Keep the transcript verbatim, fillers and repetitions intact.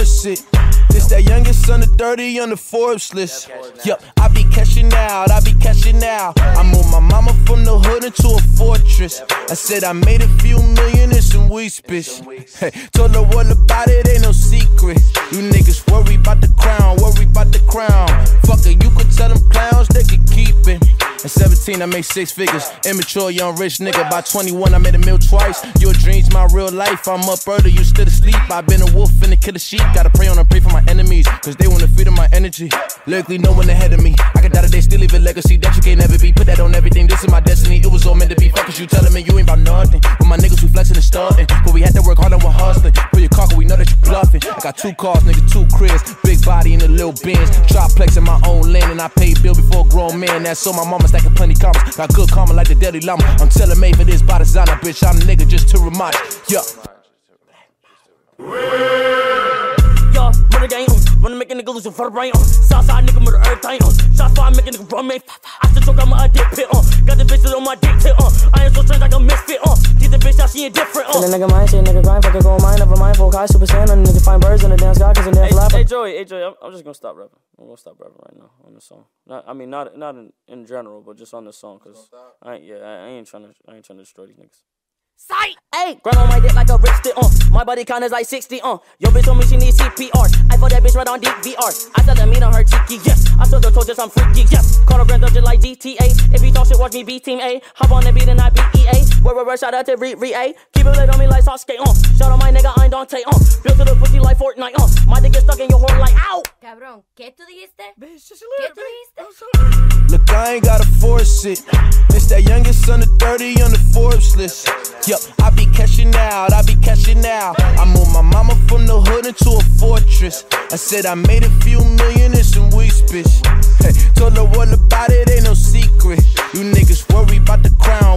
force it. This that youngest son of thirty on the Forbes list. Yup, I be cashing out, I be cashing out. I moved my mama from the hood into a fortress. I said I made a few million in some weed, bitch. Hey, told the world about it, ain't no secret. You niggas worry about the crown, worry about the crown. Fuck it, you could tell them clowns they could keep it. At seventeen, I made six figures. Immature, young, rich nigga. By twenty-one, I made a meal twice. Your dreams, my real life. I'm up early, you still asleep. I've been a wolf and a killer sheep. Gotta pray on and pray for my enemies, cause they wanna feed on my energy. Lyrically, no one ahead of me. I could die today, still leave a legacy that you can't never be. Put that on everything, this is my destiny. It was all meant to be. Fuck is you telling me you ain't about nothing. But my niggas, we flexing and starting. But we had to work hard and we're hustling. Put your car, cause we know that you bluffing. I got two cars, nigga, two cribs. Big body in a little Benz. Troplex in my own land, and I paid bill before a grown man. That's so my mama stacking plenty commas. Got good karma like the Dalai Lama. I'm telling made for this by designer, bitch. I'm a nigga just to remind you. Yeah. Yo, murder gang, um, wanna make a nigga lose a vertebrae, um. Southside nigga murder everything, um. Shots fired, make a nigga run, man. I still choke, I'm a dick pit, um. Got the bitches on my dick tip, um. I ain't so strange like a misfit, um. Keep the bitch out, she ain't different, um. Tell a nigga mind, shit, nigga grind, fuck a gold mine, never mind, full high, super saiyan, and nigga find birds in the damn sky, cause in there hey, flapping. Hey, Joey, hey, Joey, I'm, I'm just gonna stop rapping. I'm gonna stop rapping right now on this song. Not, I mean, not not in, in general, but just on this song, cause I ain't, yeah, I, I ain't trying to, I ain't trying to destroy these niggas. Sight! Hey, grind on my dick like a brick stick, uh. My body count is like sixty, uh. Yo, bitch told me she need C P R. I fought that bitch right on D V R. I said the meat on her cheeky, yes. I saw the told just I'm freaky, yes. Call her brand up just like G T A. If he talk shit, watch me beat Team A. Hop on the beat and I beat E A. Where, where, where, shout out to Re, Re, A. Keep it lit on me like Sasuke, uh. Shout out my nigga, I ain't Dante, uh. Built to the pussy like Fortnite, uh. My dick is stuck in your horn like, ow! Cabrón, ¿qué tú dijiste? ¿Qué tú dijiste? Look, I ain't gotta force it. This that youngest son of thirty on the Forbes list. Yup, I be cashing out, I be cashing out. I moved my mama from the hood into a fortress. I said I made a few million in some weed, bitch. Hey, told the world about it, ain't no secret. You niggas worry about the crown,